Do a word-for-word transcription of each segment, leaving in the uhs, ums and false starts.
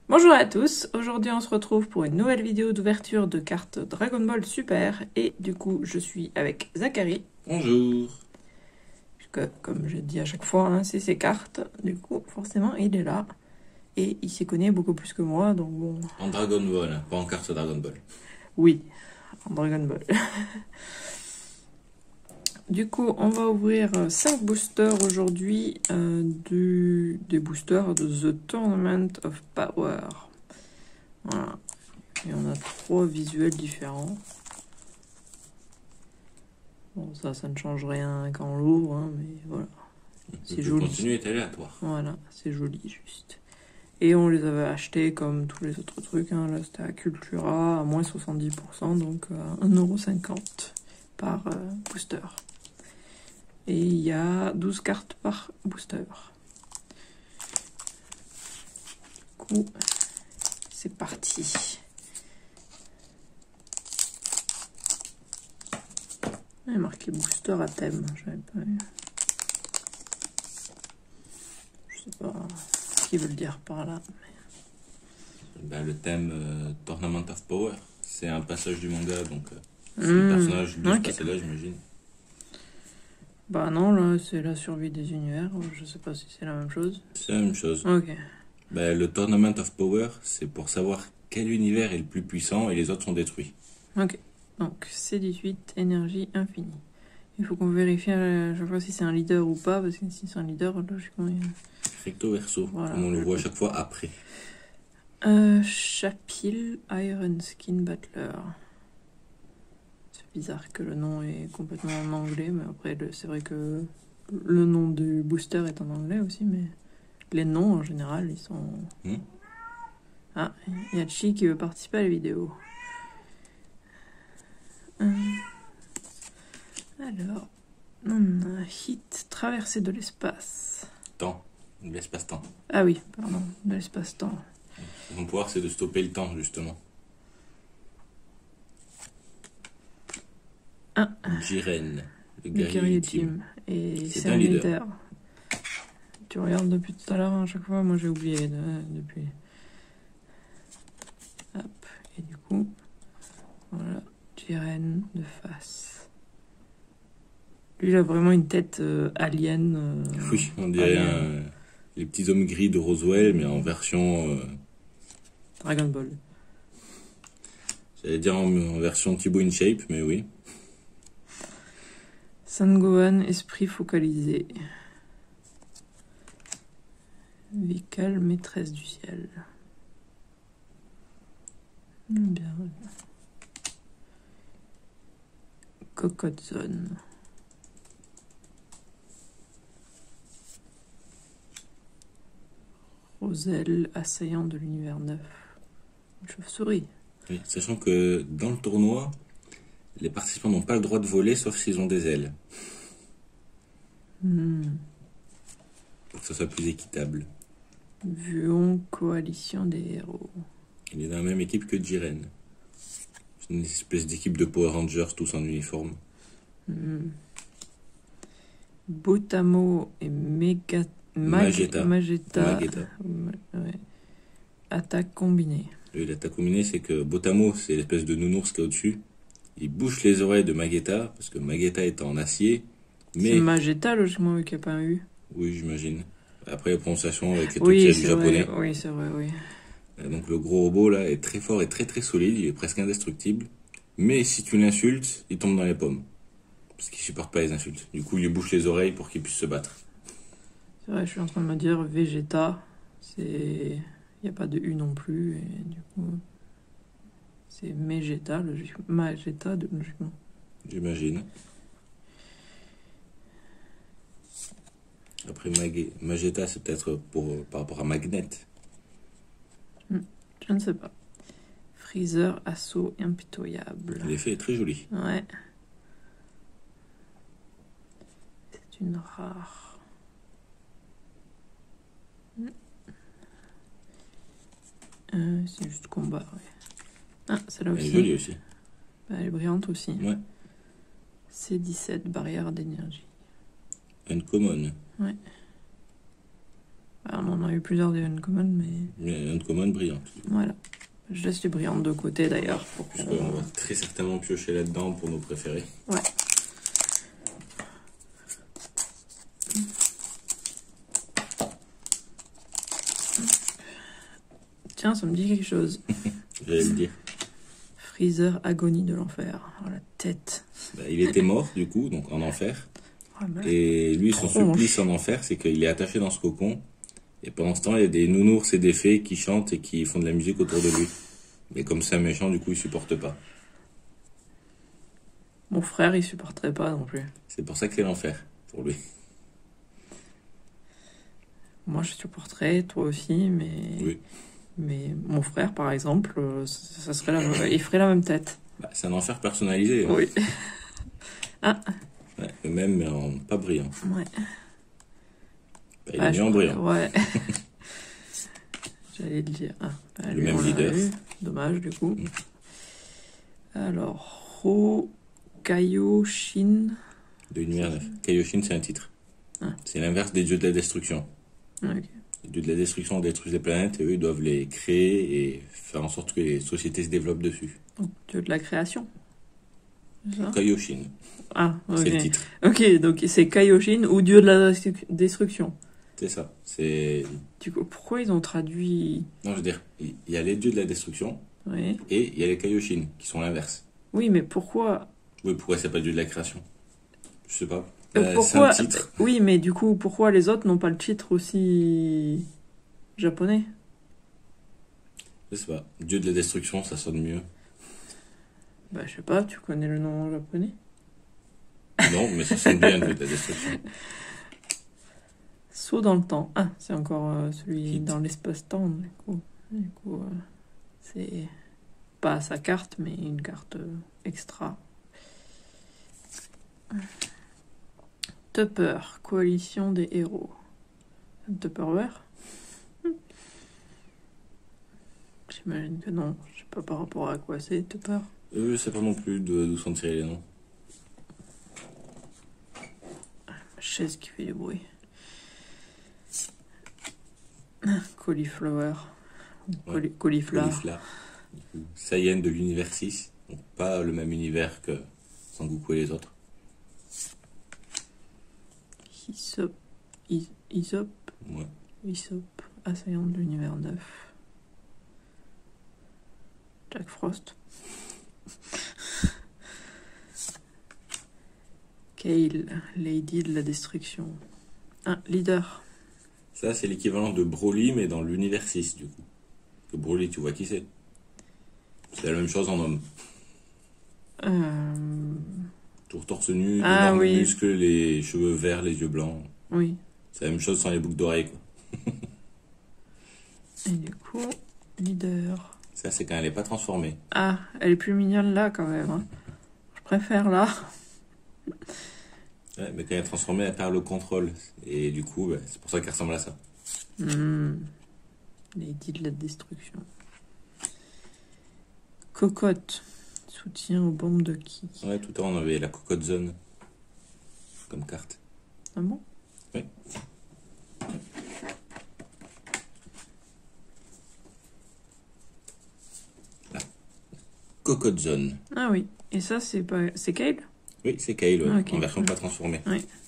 Bonjour à tous, aujourd'hui on se retrouve pour une nouvelle vidéo d'ouverture de cartes Dragon Ball Super et du coup je suis avec Zachary. Bonjour. Que, comme je dis à chaque fois, hein, c'est ses cartes, du coup forcément il est là et il s'y connaît beaucoup plus que moi donc bon... En Dragon Ball, hein, pas en carte Dragon Ball. Oui, en Dragon Ball. Du coup, on va ouvrir cinq boosters aujourd'hui, euh, du, des boosters de The Tournament of Power. Voilà. Et on a trois visuels différents. Bon, ça, ça ne change rien quand on l'ouvre, hein, mais voilà. C'est joli. Le contenu est aléatoire. Voilà, c'est joli, juste. Et on les avait achetés comme tous les autres trucs. Hein. Là, c'était à Cultura, à moins soixante-dix pour cent, donc à un euro cinquante par euh, booster. Et il y a douze cartes par booster. Du coup, c'est parti. Il est marqué booster à thème. J'avais pas vu. Je sais pas ce qu'ils veulent dire par là. Mais... Ben, le thème euh, Tournament of Power, c'est un passage du manga, donc euh, c'est mmh, le personnage de okay. ce passage-là, j'imagine. Bah non, là c'est la survie des univers, je sais pas si c'est la même chose. C'est la même chose. Ok. Ben, le Tournament of Power, c'est pour savoir quel univers est le plus puissant et les autres sont détruits. Ok, donc C dix-huit, énergie infinie. Il faut qu'on vérifie à chaque fois si c'est un leader ou pas, parce que si c'est un leader, logiquement... Il... Recto verso, voilà, comme on le voit à chaque fois après. Euh, Chapil, Iron Skin Battler. C'est bizarre que le nom est complètement en anglais, mais après, c'est vrai que le nom du booster est en anglais aussi, mais les noms, en général, ils sont... Hmm. Ah, il y a Chi qui veut participer à la vidéo. Euh... Alors, on a Hit, traversée de l'espace. Temps, l'espace-temps. Ah oui, pardon, de l'espace-temps. Mon pouvoir, c'est de stopper le temps, justement. Ah. Jiren, le guerrier ultime. Et c'est un, un leader. leader. Tu regardes depuis tout à l'heure, à chaque fois, moi j'ai oublié de, depuis. Hop, et du coup, voilà, Jiren de face. Lui, il a vraiment une tête euh, alien. Euh, oui, on dirait un, les petits hommes gris de Roswell, mais en version... Euh... Dragon Ball. J'allais dire en, en version Thibaut InShape, mais oui. Sangohan, esprit focalisé. Vikal, maîtresse du ciel. Bien. Cocotte zone. Roselle, assaillant de l'univers neuf. Une chauve-souris. Oui, sachant que dans le tournoi, les participants n'ont pas le droit de voler sauf s'ils ont des ailes. Hmm. Pour que ça soit plus équitable. Vuon, coalition des héros. Il est dans la même équipe que Jiren. C'est une espèce d'équipe de Power Rangers tous en uniforme. Hmm. Botamo et Mega... Mag... Magetta. Magetta. Magetta. Ouais. Attaque combinée. Oui, l'attaque combinée, c'est que Botamo, c'est l'espèce de nounours qui est au-dessus. Il bouche les oreilles de Magetta, parce que Magetta est en acier. Mais... C'est Magetta, logiquement, vu qu'il n'y a pas un U. Oui, j'imagine. Après, la prononciation avec les oui, du japonais. Vrai. Oui, c'est vrai, oui. Donc le gros robot, là, est très fort et très très solide. Il est presque indestructible. Mais si tu l'insultes, il tombe dans les pommes. Parce qu'il supporte pas les insultes. Du coup, il lui bouche les oreilles pour qu'il puisse se battre. C'est vrai, je suis en train de me dire Vegeta, c'est... Il n'y a pas de U non plus, et du coup... C'est Megeta, logiquement. Magetta, logiquement. J'imagine. Après, Mag... Magetta, c'est peut-être pour par rapport à Magnet. Hmm, je ne sais pas. Freezer, assaut impitoyable. L'effet est très joli. Ouais. C'est une rare. Euh, c'est juste combat, ouais. Ah, celle-là aussi. Elle est jolie aussi. Bah, elle est brillante aussi. Ouais. C dix-sept, barrière d'énergie. Uncommon. Ouais. Enfin, on en a eu plusieurs des uncommon, mais Mais uncommon brillante. voilà. Je laisse les brillantes de côté d'ailleurs. Pour Parce qu'on- qu'on va très certainement piocher là-dedans pour nos préférés. Ouais. Tiens, ça me dit quelque chose. J'allais le dire. Freezer Agonie de l'enfer. Oh, la tête. Bah, il était mort, du coup, donc en enfer. Oh, mais- Et lui, son Tronche. supplice en enfer, c'est qu'il est attaché dans ce cocon. Et pendant ce temps, il y a des nounours et des fées qui chantent et qui font de la musique autour de lui. Mais comme c'est un méchant, du coup, il supporte pas. Mon frère, il supporterait pas non plus. C'est pour ça que c'est l'enfer, pour lui. Moi, je supporterais, toi aussi, mais... Oui. Mais mon frère, par exemple, euh, ça ça serait la... il ferait la même tête. Bah, c'est un enfer personnalisé. Hein. Oui. Ouais, le même, mais en pas brillant. Ouais. Bah, il Ah, est je mis en crois- brillant. Ouais. J'allais le dire. Ah, bah, Le lui, même on l'a leader. eu. Dommage, du coup. Mm. Alors, Ro Kaioshin. De l'univers neuf. Kaioshin, c'est un titre. Ah. C'est l'inverse des dieux de la destruction. Ok. Les dieux de la destruction détruisent les planètes et eux, ils doivent les créer et faire en sorte que les sociétés se développent dessus. Donc, dieu de la création. C'est ça Kaioshin, Ah, ok. c'est le titre. Ok, donc c'est Kaioshin ou dieu de la destru- destruction. C'est ça. C'est. Du coup, pourquoi ils ont traduit... Non, je veux dire, il y a les dieux de la destruction Oui. et il y a les Kaioshin qui sont l'inverse. Oui, mais pourquoi... Oui, pourquoi c'est pas dieu de la création? Je sais pas. Euh, Bah, pourquoi... c'est un titre. Oui, mais du coup, pourquoi les autres n'ont pas le titre aussi japonais? Je sais pas. Dieu de la destruction, ça sonne mieux. Bah, je sais pas, tu connais le nom japonais? Non, mais ça sonne bien, dieu de la destruction. Saut dans le temps. Ah, c'est encore euh, celui Hit. dans l'espace-temps, du coup. Du coup, euh, c'est pas sa carte, mais une carte euh, extra. Tupper, coalition des héros. Tupperware? J'imagine que non. Je sais pas par rapport à quoi c'est, Tupper. Eux, je sais pas non plus de- d'où sont tirés les noms. Ma chaise qui fait du bruit. Cauliflower. Ouais. Coli- Cauliflower. Caulifla. Du coup, Saiyan de l'univers six. Donc pas le même univers que Sangoku et les autres. Isop. Is- Isop. Ouais. Isop. Assaillant de l'univers neuf. Jack Frost. Kale, Lady de la Destruction. Un leader. Ça, c'est l'équivalent de Broly, mais dans l'univers six, du coup. Que Broly, tu vois qui c'est? C'est la même chose en homme. Euh... Toujours torse nu, Ah, d'énormes oui. muscles, les cheveux verts, les yeux blancs. Oui. C'est la même chose sans les boucles d'oreilles, quoi. Et du coup, leader. Ça, c'est quand elle n'est pas transformée. Ah, elle est plus mignonne là quand même. Hein. Je préfère là. Ouais, mais quand elle est transformée, elle perd le contrôle. Et du coup, bah, c'est pour ça qu'elle ressemble à ça. Hmm. Lady de la Destruction. Cocotte. Soutien aux bombes de qui? Ouais, tout à l'heure, on avait la cocotte zone comme carte. Ah bon? Oui. Là. Cocotte zone. Ah oui. Et ça, c'est pas... c'est Kale? Oui, c'est Kale, ouais, Ah, ok. en version pas transformée.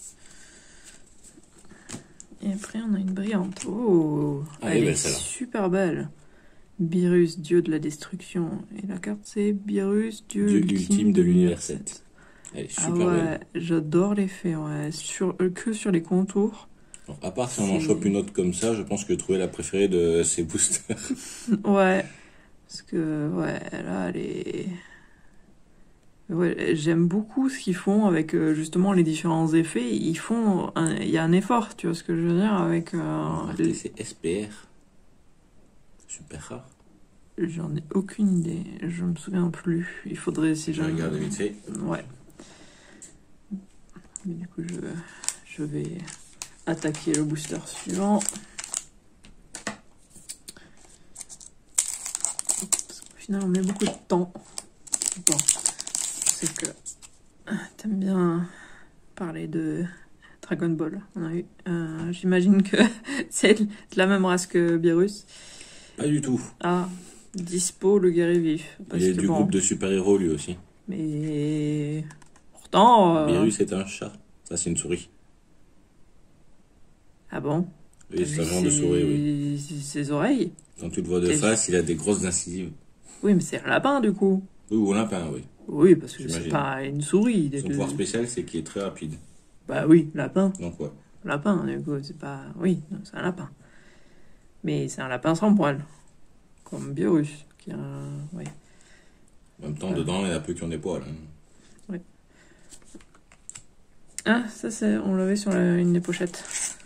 Et après, on a une brillante. Oh, Ah, elle elle est est belle, celle-là. super belle. Beerus, dieu de la destruction. Et la carte, c'est Beerus, dieu, Dieu ultime, ultime de l'univers sept. Elle est Ah super ouais, belle. j'adore l'effet, ouais. Sur, euh, que sur les contours. Alors, à part si on en C'est- chope une autre comme ça, je pense que trouver la préférée de ces boosters. Ouais. Parce que, ouais, là, elle est... Ouais, j'aime beaucoup ce qu'ils font avec euh, justement les différents effets. Ils font... un- Il y a un effort, tu vois ce que je veux dire, avec... euh, les- C'est S P R. Super rare. J'en ai aucune idée. Je me souviens plus. Il faudrait si Je je... regarde vite fait. Ouais. Mais du coup, je, je vais attaquer le booster suivant. Parce qu'au final, on met beaucoup de temps. Bon, je sais que t'aimes bien parler de Dragon Ball, on a eu. Euh, J'imagine que c'est de la même race que Beerus. Pas du tout. Ah, Dispo, le guerrier vif. Il est que du bon, groupe de super-héros lui aussi. Mais pourtant... euh, Beerus est un chat. Ça, c'est une souris. Ah bon? Oui, c'est un genre de souris, oui. Ses oreilles? Quand tu le vois de face, il a des grosses incisives. Oui, mais c'est un lapin du coup. Oui, ou un lapin, oui. Oui, parce que c'est J'imagine. pas une souris. Son pouvoir spécial, c'est qu'il est très rapide. Bah oui, lapin. Donc, ouais. Lapin, du coup, c'est pas... Oui, non, c'est un lapin. Mais c'est un lapin sans poils. Comme Beerus, qui a un... Oui. En même temps, Ouais. dedans, il y en a peu qui ont des poils. Hein. Ah, ça, c'est... On l'avait sur la- une des pochettes.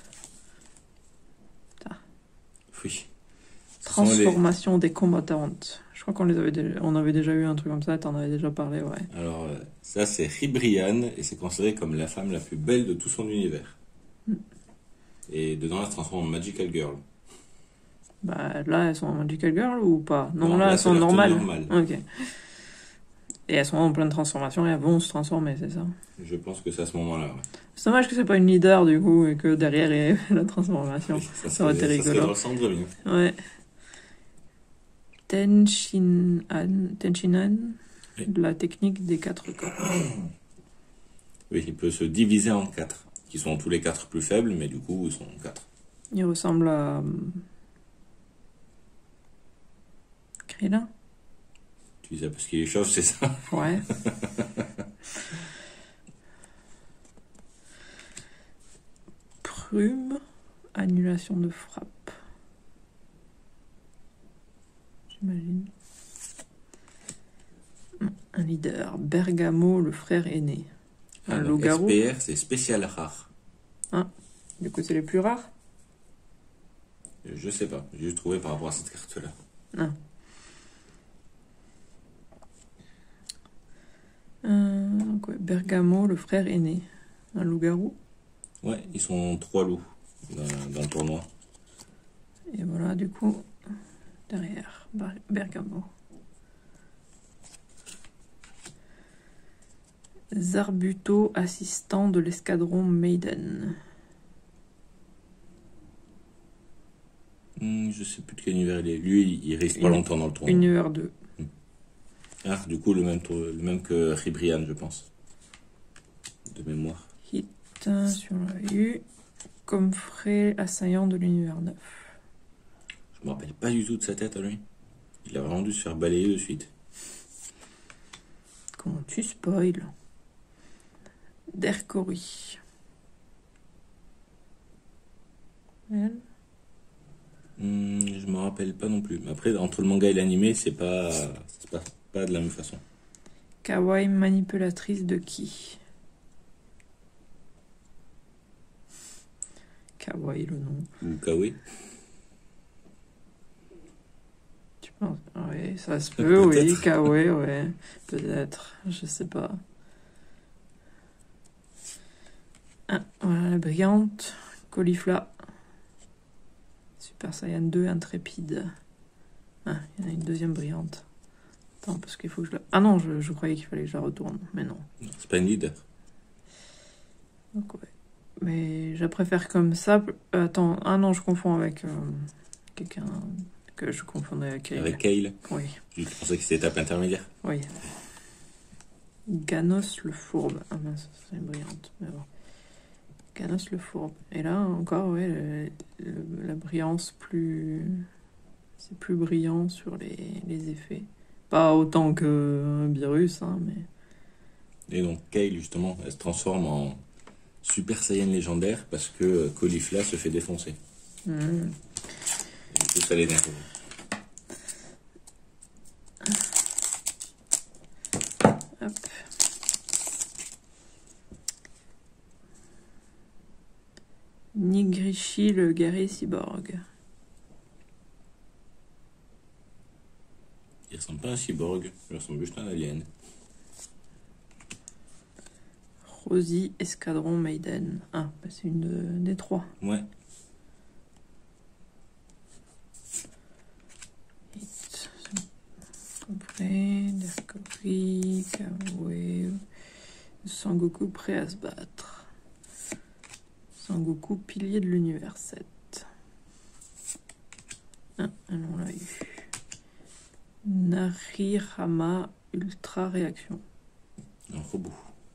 Oui. Ce sont les- Transformation des combattantes. Je crois qu'on les avait déjà... On avait déjà eu un truc comme ça, t'en avais déjà parlé, ouais. Alors, euh, ça, c'est Ribrianne, et c'est considéré comme la femme la plus belle de tout son univers. Mm. Et dedans, elle se transforme en Magical Girl. Bah là, elles sont en Magical Girl ou pas? Non, Non, là, là, elles c'est sont leur tenue normales. normale. Ok. Et elles sont en pleine transformation et elles vont se transformer, c'est ça? Je pense que c'est à ce moment-là. Ouais. C'est dommage que c'est pas une leader du coup et que derrière il y ait la transformation. Oui, ça, Ça aurait été serait, ça serait rigolo. dans le centre bien. Ouais. Tenshinhan, Tenshinhan, Oui. la technique des quatre corps. Oui, il peut se diviser en quatre, qui sont tous les quatre plus faibles, mais du coup, ils sont quatre. Il ressemble à hum, Krillin. Tu dis ça parce qu'il est chauve, c'est ça? Ouais. Prume, annulation de frappe. J'imagine. Un leader, Bergamo, le frère aîné. Un Alors, loup-garou. S P R, c'est spécial rare. Du coup, c'est les plus rares. Je sais pas, j'ai juste trouvé par rapport à cette carte-là. Ah. Euh, donc ouais, Bergamo, le frère aîné. Un loup-garou. Ouais, ils sont trois loups dans, dans le tournoi. Et voilà, du coup, derrière, Bar- Bergamo. Zarbuto, assistant de l'escadron Maiden. Hmm, je sais plus de quel univers il est. Lui, il, il reste pas Une- longtemps dans le tournoi. Univers deux. Ah, du coup, le même, tour- le même que Ribrianne, je pense. De mémoire. Hit euh, sur la U. Comme frais assaillant de l'univers neuf. Je me rappelle pas du tout de sa tête à lui. Il a vraiment dû se faire balayer de suite. Comment tu spoil? Dercory. Elle. Hmm, je me rappelle pas non plus. Mais après, entre le manga et l'animé, c'est pas, c'est pas, pas de la même façon. Kawaii manipulatrice de qui? Kawaii le nom. Ou Kawe. Tu penses? Oui, ça se peut, oui. Peut-être. Kawaii, ouais. Peut-être. Je sais pas. Ah, voilà la brillante. Caulifla. Super Saiyan deux intrépide. Ah, il y en a une deuxième brillante. Attends, parce qu'il faut que je la... Ah non, je, je croyais qu'il fallait que je la retourne. Mais non. Non, c'est pas une leader. Donc, ouais. Mais je la préfère comme ça. Euh, Attends, ah non, je confonds avec euh, quelqu'un que je confondais avec. Avec Kale. Oui, Je pensais que c'était étape intermédiaire. oui. Ganos le fourbe. Ah mince, c'est une brillante. Mais bon. Ganos le fourbe. Et là, encore, ouais, le- le- la brillance plus. C'est plus brillant sur les, les effets. Pas autant que un virus, hein, mais. Et donc, Kale, justement, elle se transforme en Super Saiyan légendaire parce que euh, Caulifla se fait défoncer. Hmm. Et du coup, ça l'énerve. Hop. Nigrishi le guerrier cyborg. Il ressemble pas à un cyborg, il ressemble juste à un alien. Rosie escadron Maiden. Ah, bah c'est une de- des trois. Ouais. Hit. Compris, Dercory, Kawaii. Sangoku prêt à se battre. Sangoku, pilier de l'univers sept. Ah, on l'a eu. Narihama, ultra réaction. Un robot.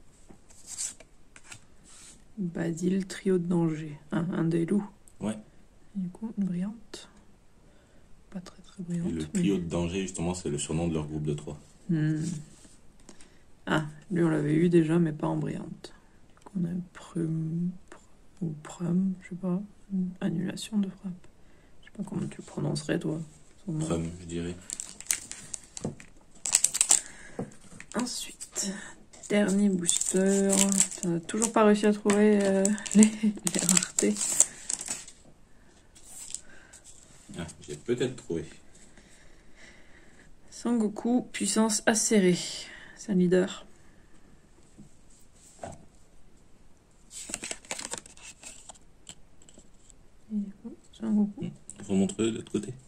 Basile, trio de danger. Un, un des loups. Ouais. Et du coup, une brillante. Pas très très brillante. Et le trio mais... de danger, justement, c'est le surnom de leur groupe de trois. Hmm. Ah, lui on l'avait eu déjà, mais pas en brillante. Du coup, on a prum, pr- ou prum, je sais pas. Annulation de frappe. Je sais pas comment tu le prononcerais, toi. Son nom. Prum, je dirais. Ensuite, dernier booster. T'as toujours pas réussi à trouver euh, les, les raretés. Ah, j'ai peut-être trouvé. Sangoku, puissance acérée. C'est un leader. Et, oh, Sangoku. Remontre-le de l'autre côté.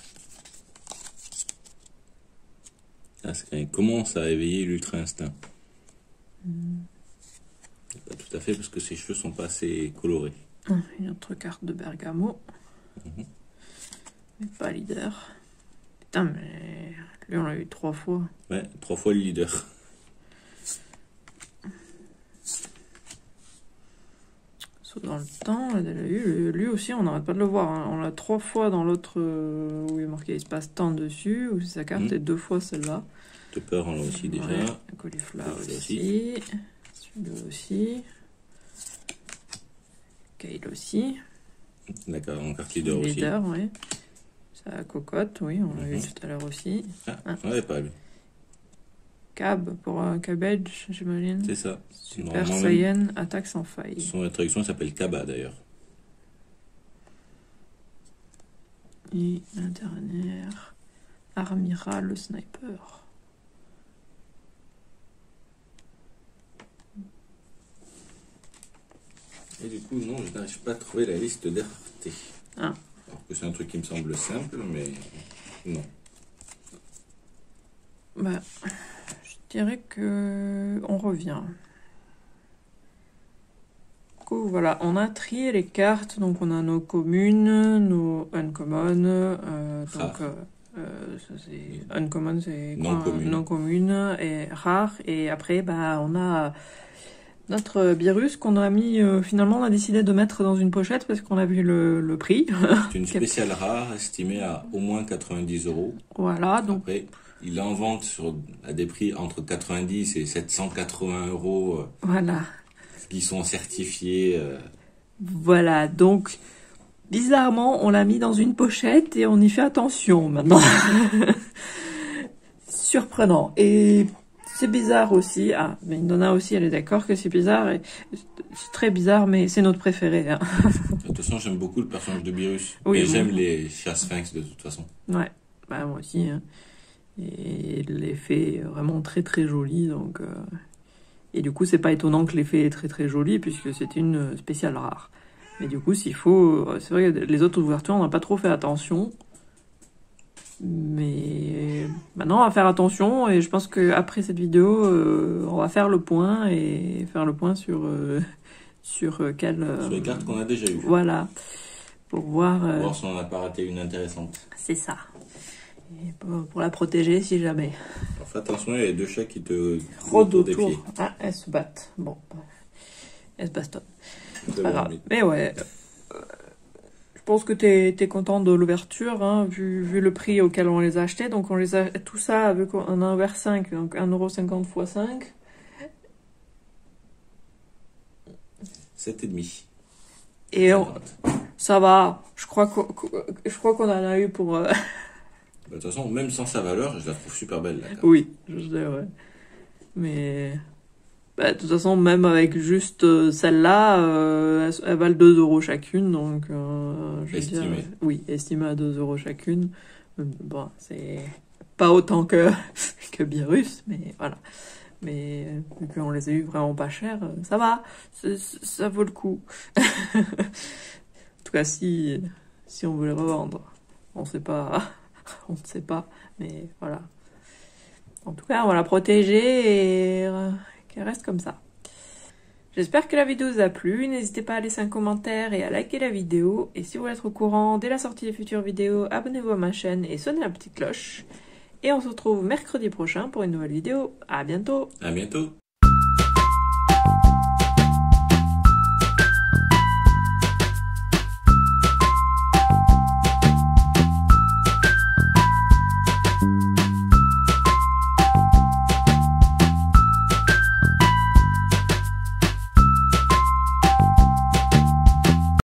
Ah, c'est quand il commence à éveiller l'ultra instinct. Hmm. Pas tout à fait parce que ses cheveux sont pas assez colorés. Ah, une autre carte de Bergamo. Mhm. Mais pas leader. Putain, mais lui on l'a eu trois fois. Ouais, trois fois le leader. Saut dans le temps, on l'a déjà eu. Lui aussi, on n'arrête pas de le voir. Hein. On l'a trois fois dans l'autre euh, où il est marqué espace-temps dessus, où c'est sa carte, Mhm. et deux fois celle-là. Topper, on l'a aussi déjà. Ouais, Cauliflower Cauliflower aussi. Celui-là aussi. Kale aussi. D'accord, en carte leader aussi. Leader, oui. Sa cocotte, oui, on l'a eu Mhm. tout à l'heure aussi. Ah, Ah. on l'avait pas lui. Cab pour un cabbage, j'imagine. C'est ça. Super Normalement, Saiyan, attaque sans faille. Son traduction s'appelle Kaba d'ailleurs. Et la dernière, Armira le sniper. Et du coup, non, je n'arrive pas à trouver la liste des raretés. Ah. Alors que c'est un truc qui me semble simple, mais non. Bah, je dirais que on revient. Du coup, voilà, on a trié les cartes, donc on a nos communes, nos uncommon, euh, donc Rare. euh, euh, ça c'est uncommon, c'est Non quoi, commune. non commune et rare, et après bah on a notre virus qu'on a mis, euh, finalement on a décidé de mettre dans une pochette parce qu'on a vu le, le prix. C'est une spéciale rare estimée à au moins quatre-vingt-dix euros. Voilà, donc Après, il est en vente sur, à des prix entre quatre-vingt-dix et sept cent quatre-vingts euros euh, voilà. qui sont certifiés. euh, Voilà, donc bizarrement, on l'a mis dans une pochette et on y fait attention maintenant. Surprenant. Et c'est bizarre aussi. Ah, mais Donna aussi, elle est d'accord que c'est bizarre. Et c'est très bizarre, mais c'est notre préféré. Hein. De toute façon, j'aime beaucoup le personnage de Beerus. Oui, et bon. j'aime les chats sphinx de toute façon. Ouais, bah moi aussi. Hein. Et l'effet est vraiment très très joli. Donc, euh... Et du coup, c'est pas étonnant que l'effet est très très joli puisque c'est une spéciale rare. Mais du coup, s'il faut... C'est vrai que les autres ouvertures, on n'a pas trop fait attention. Mais maintenant, on va faire attention. Et je pense qu'après cette vidéo, euh, on va faire le point et faire le point sur, euh, sur quelle... Euh, Sur les cartes qu'on a déjà eues. Voilà. Pour voir... Pour euh, voir si on n'a pas raté une intéressante. c'est ça. Et pour, pour la protéger si jamais. Alors fais attention, il y a deux chats qui te Rôde autour des autour. pieds. Ah, elles se battent. Bon. Elles se bastonnent. C'est C'est pas bon, grave. mais- Mais ouais. euh, Je pense que t'es es content de l'ouverture, hein, vu, vu le prix auquel on les a achetés. Donc on les a tout ça avec un un vers cinq, donc un euro cinquante fois cinq. sept et demi. Et on- ça va. Je crois qu'on je crois qu'on en a eu pour... euh, De toute façon, même sans sa valeur, je la trouve super belle la carte. Oui, je sais, ouais. Mais... Bah, de toute façon, même avec juste euh, celle-là, euh, elles, elles valent deux euros chacune, donc... Euh, je veux dire, Estimée. euh, oui, estimée à deux euros chacune. Euh, Bon, c'est pas autant que, que Beerus, mais voilà. Mais euh, vu qu'on les a eu vraiment pas cher, euh, ça va, c'est- c'est- ça vaut le coup. En tout cas, si, si on veut les revendre, on sait pas, on ne sait pas, mais voilà. En tout cas, on va la protéger et euh, qu'elle reste comme ça. J'espère que la vidéo vous a plu, n'hésitez pas à laisser un commentaire et à liker la vidéo. Et si vous voulez être au courant dès la sortie des futures vidéos, abonnez-vous à ma chaîne et sonnez la petite cloche. Et on se retrouve mercredi prochain pour une nouvelle vidéo. À bientôt! À bientôt!